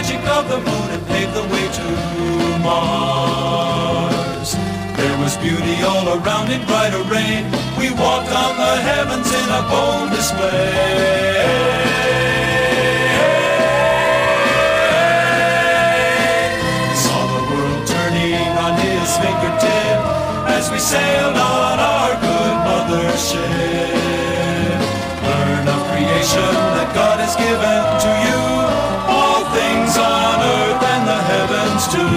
magic of the moon and paved the way to Mars. There was beauty all around in bright array. We walked on the heavens in a bold display. Fingertip as we sailed on our good mothership. Learn of creation that God has given to you, all things on earth and the heavens too.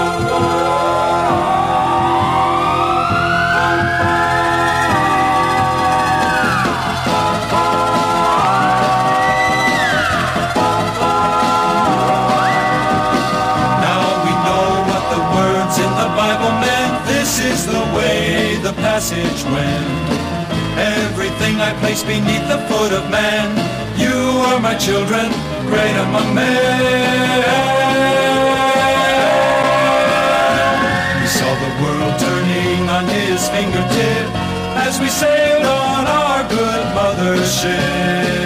This is the way the passage went. Everything I place beneath the foot of man. You are my children, great among men. We saw the world turning on his fingertip as we sailed on our good mothership.